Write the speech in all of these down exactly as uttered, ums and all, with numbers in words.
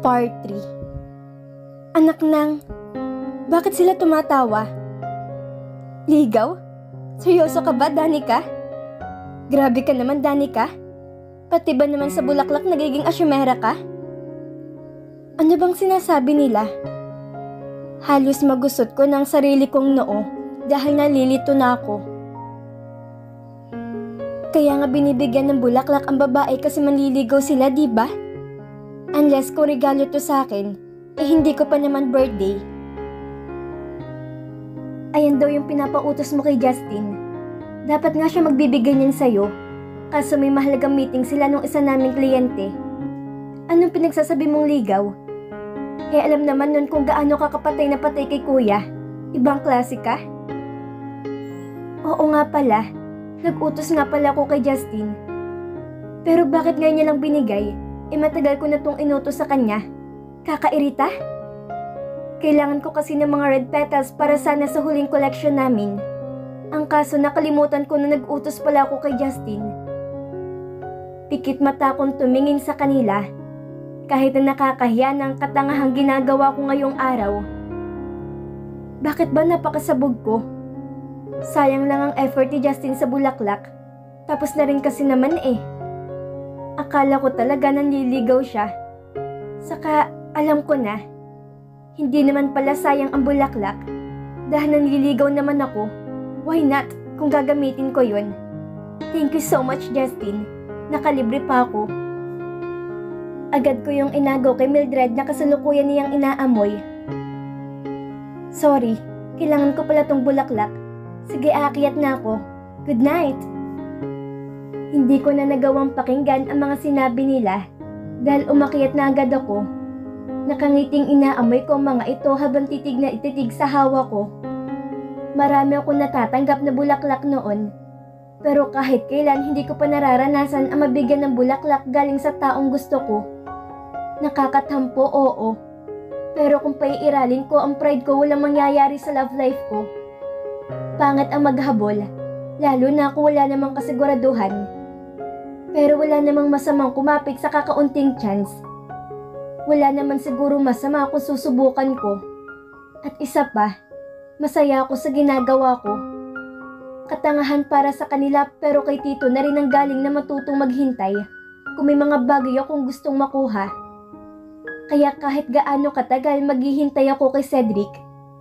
Part three. Anak nang, bakit sila tumatawa? Ligaw? Seryoso ka ba, Danica? Grabe ka naman, Danica. Pati ba naman sa bulaklak nagiging asyumera ka? Ano bang sinasabi nila? Halos magusot ko ng sarili kong noo dahil nalilito na ako. Kaya nga binibigyan ng bulaklak ang babae kasi manliligaw sila, di ba? Unless kung regalo to sa akin, eh hindi ko pa naman birthday. Ayan daw yung pinapautos mo kay Justin. Dapat nga siya magbibigay niyan sa'yo. Kaso may mahalagang meeting sila nung isa naming kliyente. Anong pinagsasabi mong ligaw? Eh alam naman nun kung gaano ka kapatay na patay kay kuya. Ibang klase ka? Oo nga pala. Nag-utos nga pala ako kay Justin. Pero bakit ngayon niya lang binigay? Eh matagal ko na tong inutos sa kanya. Kakairita? Kailangan ko kasi ng mga red petals para sana sa huling collection namin. Ang kaso nakalimutan ko na nag-utos pala ako kay Justin. Pikit mata kong tumingin sa kanila. Kahit na nakakahiya ng katangahang ginagawa ko ngayong araw. Bakit ba napakasabog ko? Sayang lang ang effort ni Justin sa bulaklak. Tapos na rin kasi naman eh. Akala ko talaga nanliligaw siya. Saka alam ko na, hindi naman pala sayang ang bulaklak. Dahil nanliligaw naman ako, why not kung gagamitin ko yun? Thank you so much, Justin. Nakalibre pa ako. Agad ko yung inagaw kay Mildred na kasalukuyan niyang inaamoy. Sorry, kailangan ko pala tong bulaklak. Sige, aakyat na ako. Good night! Hindi ko na nagawang pakinggan ang mga sinabi nila dahil umakyat na agad ako. Nakangiting inaamoy ko ang mga ito habang titig na ititig sa hawa ko. Marami akong natatanggap na bulaklak noon. Pero kahit kailan hindi ko pa nararanasan ang mabigyan ng bulaklak galing sa taong gusto ko. Nakakatampo, oo. Pero kung paiiralin ko ang pride ko, walang mangyayari sa love life ko. Pangat ang maghabol, lalo na kung wala namang kasiguraduhan. Pero wala namang masamang kumapit sa kakaunting chance. Wala naman siguro masama kung susubukan ko. At isa pa, masaya ako sa ginagawa ko. Katangahan para sa kanila pero kay Tito na rin ang galing na matutong maghintay kung may mga bagay akong gustong makuha. Kaya kahit gaano katagal maghihintay ako kay Cedric.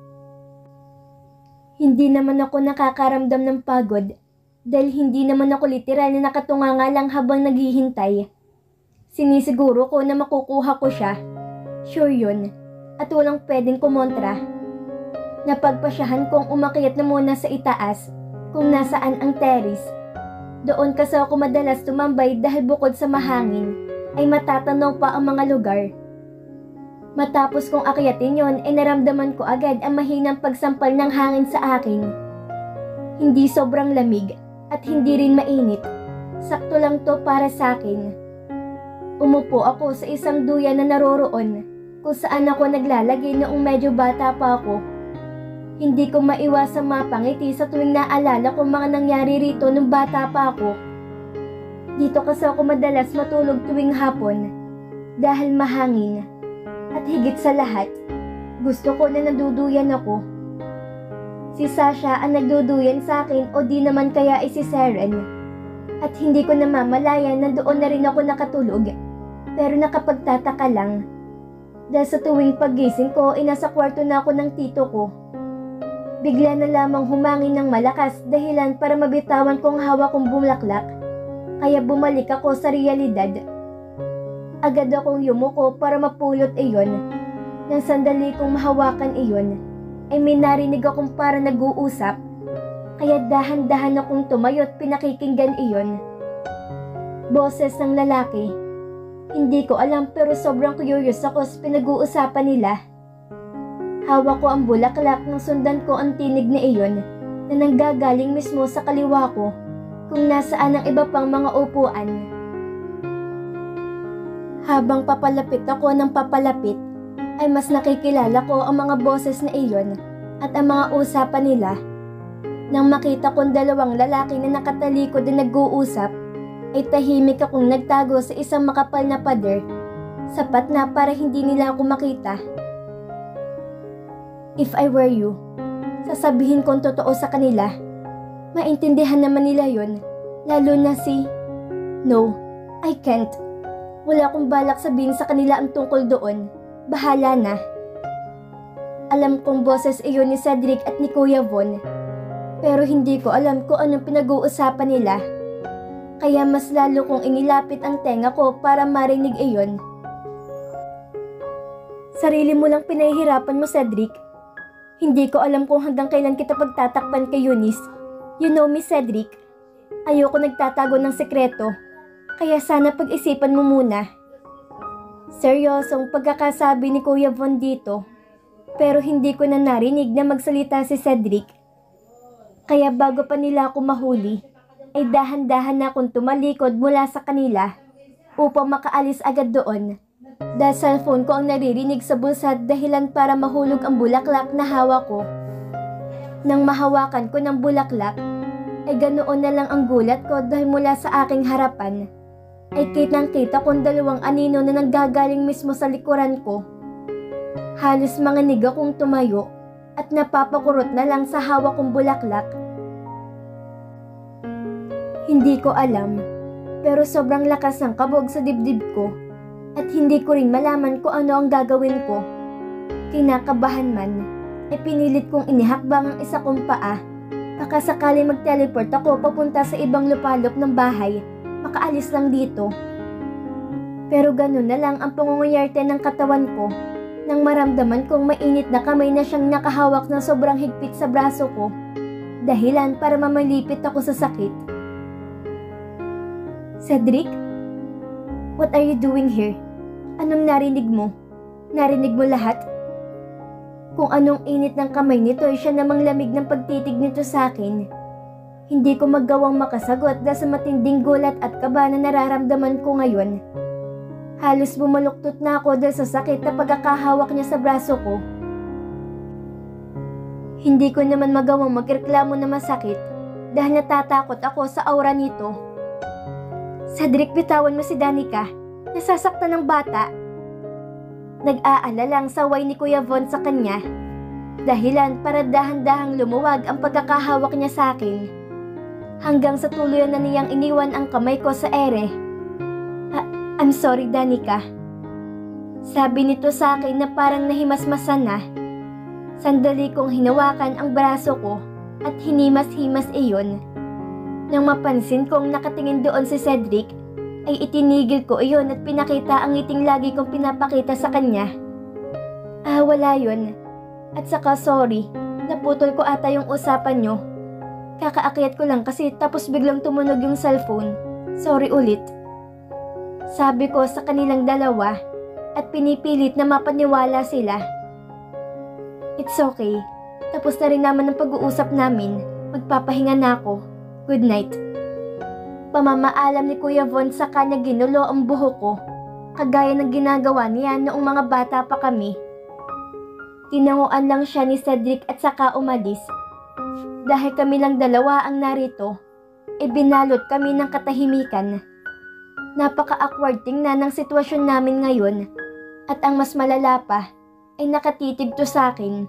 Hindi naman ako nakakaramdam ng pagod. Dahil hindi naman ako literal na nakatunganga lang habang naghihintay. Sinisiguro ko na makukuha ko siya. Sure yun. At walang pwedeng kumontra. Napagpasyahan kong umakyat na muna sa itaas kung nasaan ang terrace. Doon kasi ako madalas tumambay dahil bukod sa mahangin ay matatanaw pa ang mga lugar. Matapos kong akyatin yon ay naramdaman ko agad ang mahinang pagsampal ng hangin sa akin. Hindi sobrang lamig. At hindi rin mainit. Sakto lang to para sa akin. Umupo ako sa isang duyan na naroroon kung saan ako naglalagay noong medyo bata pa ako. Hindi ko maiwasang mapangiti sa tuwing naalala kung mga nangyari rito nung bata pa ako. Dito kasi ako madalas matulog tuwing hapon dahil mahangin. At higit sa lahat, gusto ko na naduduyan ako. Si Sasha ang nagduduyan sa akin o di naman kaya ay si Seren. At hindi ko namamalayan na doon na rin ako nakatulog. Pero nakapagtataka lang. Dahil sa tuwing paggising ko ay nasa kwarto na ako ng tito ko. Bigla na lamang humangin ng malakas dahilan para mabitawan kong hawak kong bulaklak. Kaya bumalik ako sa realidad. Agad akong yumuko para mapulot iyon. Nang sandali kong mahawakan iyon, ay may narinig akong para nag-uusap, kaya dahan-dahan akong tumayo at pinakikinggan iyon. Boses ng lalaki. Hindi ko alam pero sobrang curious ako sa pinag-uusapan nila. Hawak ko ang bulaklak nang sundan ko ang tinig na iyon na nanggagaling mismo sa kaliwa ko kung nasaan ang iba pang mga upuan. Habang papalapit ako ng papalapit, ay mas nakikilala ko ang mga boses na iyon at ang mga usapan nila. Nang makita kong dalawang lalaki na nakatalikod na nag-uusap, ay tahimik akong nagtago sa isang makapal na pader Sapat na para hindi nila ako makita. If I were you, sasabihin kong totoo sa kanila. Maintindihan naman nila yon, lalo na si... No, I can't. Wala akong balak sabihin sa kanila ang tungkol doon. Bahala na. Alam kong boses iyon ni Cedric at ni Kuya Von, pero hindi ko alam kung anong pinag-uusapan nila. Kaya mas lalo kong inilapit ang tenga ko para marinig iyon. Sarili mo lang pinahihirapan mo, Cedric. Hindi ko alam kung hanggang kailan kita pagtatakpan kay Eunice. You know me, Cedric. Ayoko nagtatago ng sekreto, kaya sana pag-isipan mo muna. Seryosong pagkakasabi ni Kuya Von dito, pero hindi ko na narinig na magsalita si Cedric. Kaya bago pa nila ako mahuli, ay dahan-dahan na akong tumalikod mula sa kanila upang makaalis agad doon. Dahil cellphone ko ang naririnig sa bulsa dahilan para mahulog ang bulaklak na hawak ko. Nang mahawakan ko ng bulaklak, ay ganoon na lang ang gulat ko dahil mula sa aking harapan, ay kitang-kita kong dalawang anino na nanggagaling mismo sa likuran ko. Halos manginig akong tumayo at napapakurot na lang sa hawak kong bulaklak. Hindi ko alam, pero sobrang lakas ng kabog sa dibdib ko at hindi ko rin malaman kung ano ang gagawin ko. Kinakabahan man, ay pinilit kong inihakbang ang isa kong paa. Baka sakali mag-teleport ako papunta sa ibang lupalop ng bahay, makaalis lang dito. Pero ganun na lang ang pangunguyarte ng katawan ko nang maramdaman kong mainit na kamay na siyang nakahawak ng sobrang higpit sa braso ko, dahilan para mamalipit ako sa sakit. Cedric? What are you doing here? Anong narinig mo? Narinig mo lahat? Kung anong init ng kamay nito ay siya namang lamig ng pagtitig nito sa akin. Hindi ko magawang makasagot dahil sa matinding gulat at kaba na nararamdaman ko ngayon. Halos bumaluktot na ako dahil sa sakit na pagkakahawak niya sa braso ko. Hindi ko naman magawang magreklamo na masakit dahil natatakot ako sa aura nito. Cedric, bitawan mo si Danica. Nasasaktan ng bata. Nag-aalalang saway ni Kuya Von sa kanya, dahilan para dahan-dahang lumuwag ang pagkakahawak niya sa akin, hanggang sa tuluyan na niyang iniwan ang kamay ko sa ere. Ah, I'm sorry, Danica. Sabi nito sa akin na parang nahimasmasan na. Sandali kong hinawakan ang braso ko at hinimas-himas iyon. Nang mapansin kong nakatingin doon si Cedric, ay itinigil ko iyon at pinakita ang ngiting lagi kong pinapakita sa kanya. Ah, wala yun. At saka sorry, naputol ko ata yung usapan nyo. Kakaakyat ko lang kasi tapos biglang tumunog yung cellphone. Sorry ulit. Sabi ko sa kanilang dalawa at pinipilit na mapaniwala sila. It's okay. Tapos na rin naman ang pag-uusap namin. Magpapahinga na ako. Good night. Pamamaalam ni Kuya Von sa kanya ginulo ang buhok ko, kagaya ng ginagawa niya noong mga bata pa kami. Tinanguan lang siya ni Cedric at saka umalis. Dahil kami lang dalawa ang narito, e binalot kami ng katahimikan. Napaka-awkward tingnan ng sitwasyon namin ngayon, at ang mas malala pa ay nakatitig to sa akin.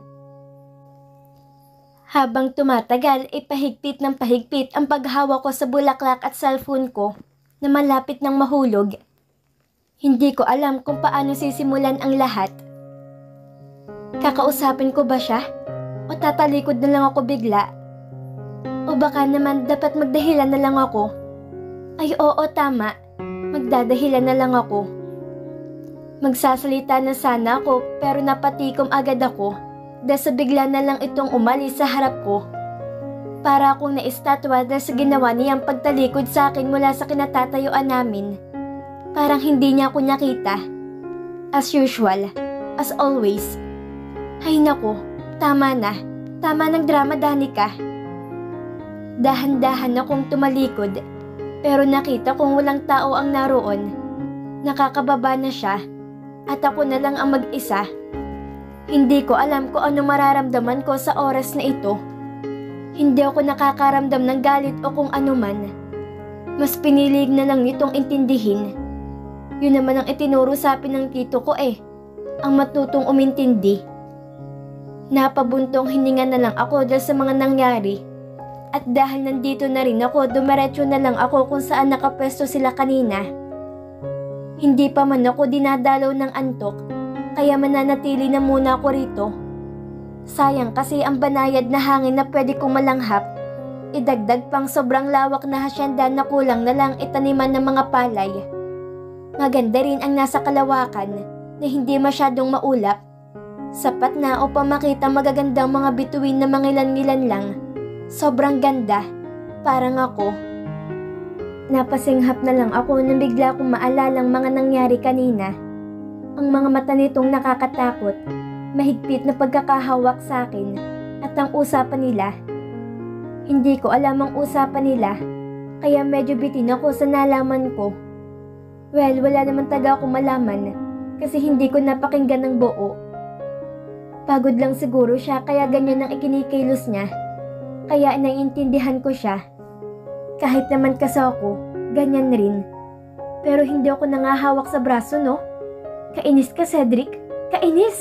Habang tumatagal ay pahigpit ng pahigpit ang paghawak ko sa bulaklak at cellphone ko na malapit ng mahulog. Hindi ko alam kung paano sisimulan ang lahat. Kakausapin ko ba siya? O tatalikod na lang ako bigla? O baka naman dapat magdahilan na lang ako? Ay oo, tama. Magdadahilan na lang ako. Magsasalita na sana ako pero napatikom agad ako dahil sa bigla na lang itong umalis sa harap ko. Para akong naistatwa dahil sa ginawa niyang pagtalikod sa akin mula sa kinatatayuan namin. Parang hindi niya ako nakita. As usual, as always. Ay nako, tama na. Tama ng drama, Danica. Dahan-dahan akong tumalikod, pero nakita kong walang tao ang naroon. Nakakababa na siya, at ako na lang ang mag-isa. Hindi ko alam kung ano mararamdaman ko sa oras na ito. Hindi ako nakakaramdam ng galit o kung ano man. Mas pinilig na lang nitong intindihin. Yun naman ang itinuro sa akin ng tito ko eh. Ang matutong umintindi. Napabuntong hininga na lang ako dahil sa mga nangyari. At dahil nandito na rin ako, dumiretso na lang ako kung saan nakapwesto sila kanina. Hindi pa man ako dinadalaw ng antok, kaya mananatili na muna ako rito. Sayang kasi ang banayad na hangin na pwede kong malanghap. Idagdag pang sobrang lawak na hasyenda na kulang na lang itaniman ng mga palay. Maganda rin ang nasa kalawakan na hindi masyadong maulap. Sapat na upang makita magagandang mga bituin na mangilan-ngilan lang. Sobrang ganda, parang ako. Napasinghap na lang ako nang bigla kong maalalang mga nangyari kanina. Ang mga mata nitong nakakatakot, mahigpit na pagkakahawak sa akin, at ang usapan nila. Hindi ko alam ang usapan nila, kaya medyo bitin ako sa nalaman ko. Well, wala naman taga akong malaman, kasi hindi ko napakinggan ng buo. Pagod lang siguro siya kaya ganyan ang ikinikilos niya. Kaya naiintindihan ko siya. Kahit naman kasi ako, ganyan rin. Pero hindi ako nangahawak sa braso, no? Kainis ka, Cedric. Kainis!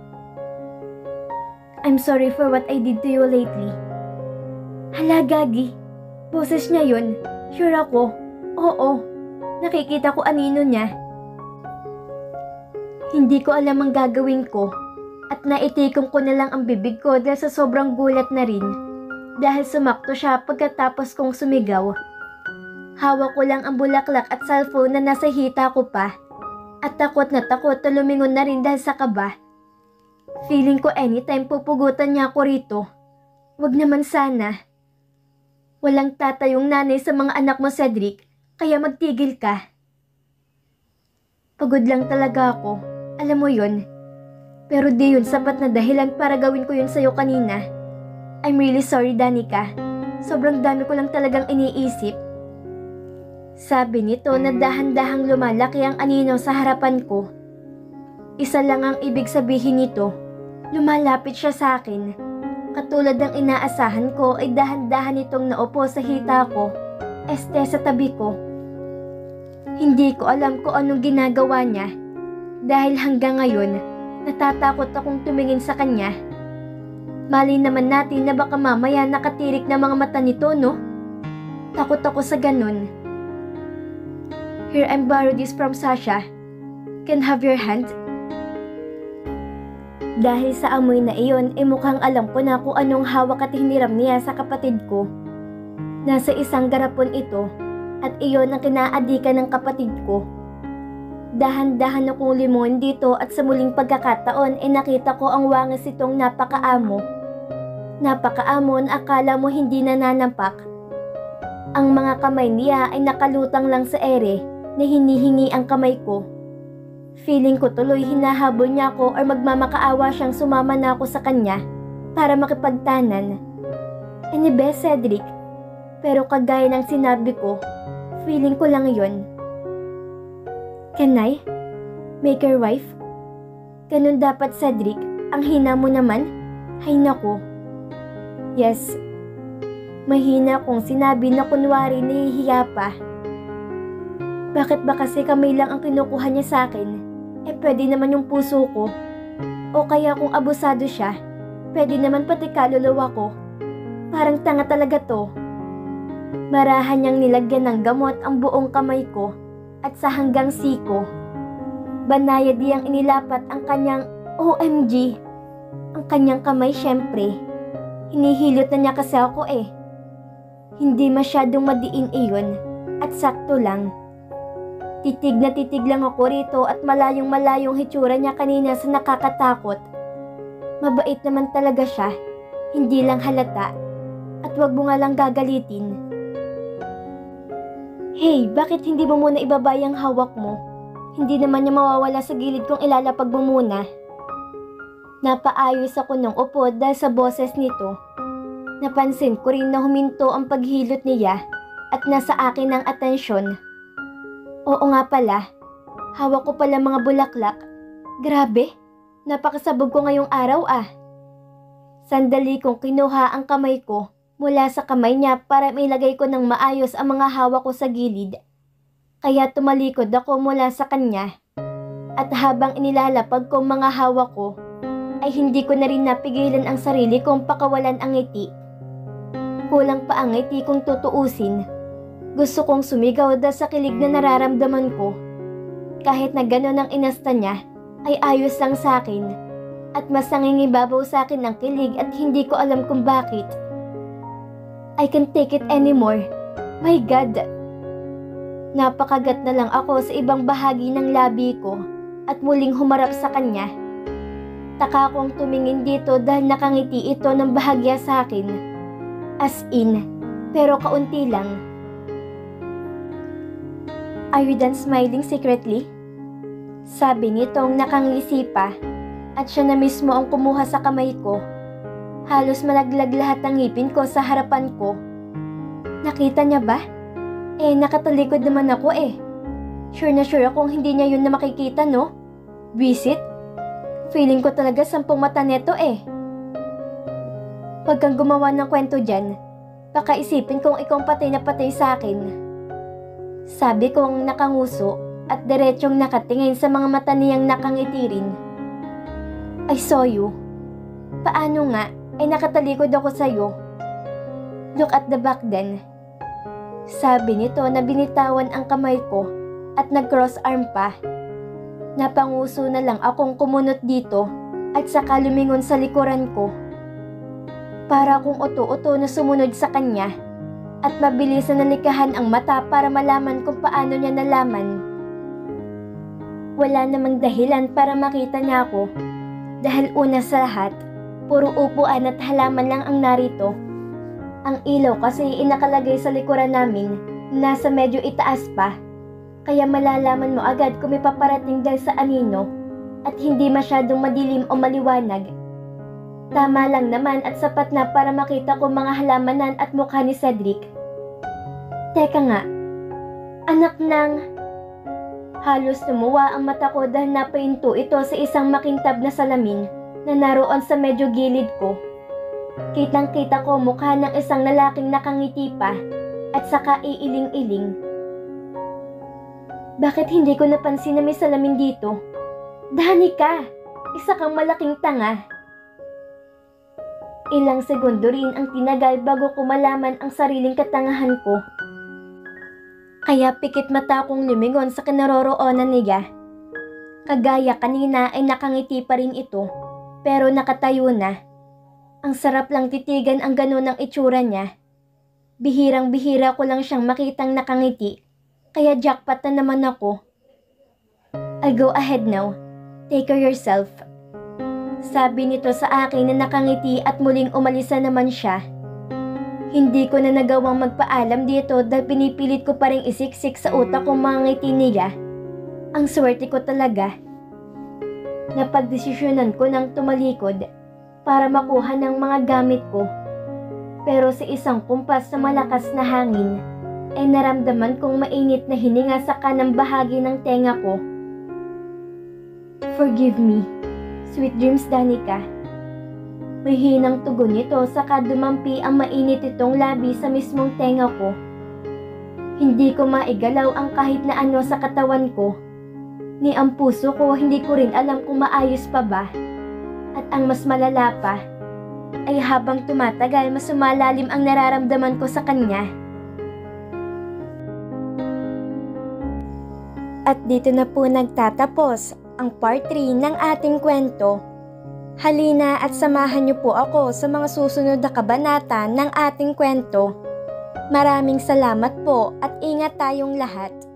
I'm sorry for what I did to you lately. Hala, Gagi. Boses niya yun. Sure ako. Oo. Nakikita ko anino niya. Hindi ko alam ang gagawin ko. At naitikom ko na lang ang bibig ko dahil sa sobrang gulat na rin. Dahil sumakto siya pagkatapos kong sumigaw. Hawak ko lang ang bulaklak at cellphone na nasa hita ko pa. At takot na takot na lumingon na rin dahil sa kaba. Feeling ko anytime pupugutan niya ako rito. Wag naman sana. Walang tatayong nanay sa mga anak mo, Cedric, kaya magtigil ka. Pagod lang talaga ako, alam mo yun. Pero di yun sapat na dahilan para gawin ko yun sa'yo kanina. I'm really sorry, Danica. Sobrang dami ko lang talagang iniisip. Sabi nito na dahan-dahang lumalaki ang anino sa harapan ko. Isa lang ang ibig sabihin nito. Lumalapit siya sa akin. Katulad ng inaasahan ko ay dahan-dahan itong naupo sa hita ko, este sa tabi ko. Hindi ko alam kung anong ginagawa niya. Dahil hanggang ngayon, natatakot akong tumingin sa kanya. Mali naman natin na baka mamaya nakatirik na mga mata nito, no? Takot ako sa ganun. Here, I'm borrow this from Sasha. Can have your hand? Dahil sa amoy na iyon, eh mukhang alam ko na kung anong hawak at hiniram niya sa kapatid ko. Nasa isang garapon ito, at iyon ang kinaadikan ng kapatid ko. Dahan-dahan akong limon dito at sa muling pagkakataon ay nakita ko ang wangis itong napakaamo. Napakaamo na akala mo hindi nananampak. Ang mga kamay niya ay nakalutang lang sa ere na hinihingi ang kamay ko. Feeling ko tuloy hinahabol niya ako or magmamakaawa siyang sumama na ako sa kanya para makipagtanan. Anibe, Cedric, pero kagaya ng sinabi ko, feeling ko lang yon. Can I? Make your wife? Ganun dapat, Cedric. Ang hina mo naman? Hay nako. Yes. Mahina kung sinabi na kunwari nahihiya pa. Bakit ba kasi kamay lang ang kinukuha niya sa akin? Eh pwede naman yung puso ko. O kaya kung abusado siya, pwede naman pati kaluluwa ko. Parang tanga talaga to. Marahan niyang nilagyan ng gamot ang buong kamay ko at sa hanggang siko. Banayad diyang inilapat ang kanyang O M G. Ang kanyang kamay syempre. Hinihilot na niya kasi ako eh. Hindi masyadong madiin iyon at sakto lang. Titig na titig lang ako rito at malayong malayong hitsura niya kanina sa nakakatakot. Mabait naman talaga siya, hindi lang halata. At wag mo nga lang gagalitin. Hey, bakit hindi mo muna ibabay ang hawak mo? Hindi naman niya mawawala sa gilid kung ilalapag mo muna. Napaayos ako ng upo dahil sa boses nito. Napansin ko rin na huminto ang paghilot niya at nasa akin ang atensyon. Oo nga pala, hawak ko pala mga bulaklak. Grabe, napakasabog ko ngayong araw ah. Sandali kong kinuha ang kamay ko mula sa kamay niya para mailagay ko ng maayos ang mga hawak ko sa gilid. Kaya tumalikod ako mula sa kanya at habang inilalapag ko mga hawak ko, ay hindi ko na rin napigilan ang sarili kong pakawalan ang ngiti. Kulang pa ang ngiti kung tutuusin. Gusto kong sumigaw dahil sa kilig na nararamdaman ko. Kahit na gano'n ang inasta niya, ay ayos lang sa akin. At mas nangingibabaw sa akin ang kilig at hindi ko alam kung bakit. I can't take it anymore. My God! Napakagat na lang ako sa ibang bahagi ng labi ko at muling humarap sa kanya. Taka kong tumingin dito dahil nakangiti ito ng bahagya sa akin. As in, pero kaunti lang. Are you done smiling secretly? Sabi nitong nakangisi pa at siya na mismo ang kumuha sa kamay ko. Halos malaglag lahat ng ngipin ko sa harapan ko. Nakita niya ba? Eh, nakatalikod naman ako eh. Sure na sure akong hindi niya yun na makikita, no? Visit? Feeling ko talaga sampung mata neto eh. Huwag kang gumawa ng kwento dyan. Baka isipin kong ikaw patay na patay sa akin. Sabi kong nakanguso at diretsyong nakatingin sa mga mata niyang nakangiti rin. I saw you. Paano nga? Ay nakatalikod ako sa'yo. Look at the back then. Sabi nito na binitawan ang kamay ko at nag-cross arm pa. Napanguso na lang akong kumunot dito at saka lumingon sa likuran ko. Para kung uto-uto na sumunod sa kanya at mabilis na nalikahan ang mata para malaman kung paano niya nalaman. Wala namang dahilan para makita niya ako dahil una sa lahat, puro upuan at halaman lang ang narito. Ang ilaw kasi inakalagay sa likuran namin, nasa medyo itaas pa. Kaya malalaman mo agad kung may paparating dahil sa anino at hindi masyadong madilim o maliwanag. Tama lang naman at sapat na para makita ko mga halamanan at mukha ni Cedric. Teka nga, anak ng... Halos tumuwa ang mata ko dahil napainto ito sa isang makintab na salamin na naroon sa medyo gilid ko. Kitang-kita ko mukha ng isang lalaking nakangiti pa at saka iiling-iling. Bakit hindi ko napansin na may salamin dito? Danica! Isa kang malaking tanga. Ilang segundo rin ang tinagal bago ko malaman ang sariling katangahan ko. Kaya pikit mata kong lumingon sa kinaroroonan niya. Kagaya kanina ay nakangiti pa rin ito, pero nakatayo na. Ang sarap lang titigan ang ganun ng itsura niya. Bihirang-bihira ko lang siyang makitang nakangiti. Kaya jackpot na naman ako. I'll go ahead now. Take care yourself. Sabi nito sa akin na nakangiti at muling umalis na naman siya. Hindi ko na nagawang magpaalam dito dahil pinipilit ko pa rin isiksik sa utak kong mga ngiti niya. Ang swerte ko talaga. Napagdesisyonan ko ng tumalikod para makuha ng mga gamit ko. Pero sa isang kumpas sa malakas na hangin, ay naramdaman kong mainit na hininga sa kanang bahagi ng tenga ko. Forgive me. Sweet dreams, Danica. May hinang tugon nito saka dumampi ang mainit itong labi sa mismong tenga ko. Hindi ko maigalaw ang kahit na ano sa katawan ko. Ni ang puso ko hindi ko rin alam kung maayos pa ba. At ang mas malala pa, ay habang tumatagal mas sumalalim ang nararamdaman ko sa kanya. At dito na po nagtatapos ang part three ng ating kwento. Halina at samahan niyo po ako sa mga susunod na kabanata ng ating kwento. Maraming salamat po at ingat tayong lahat.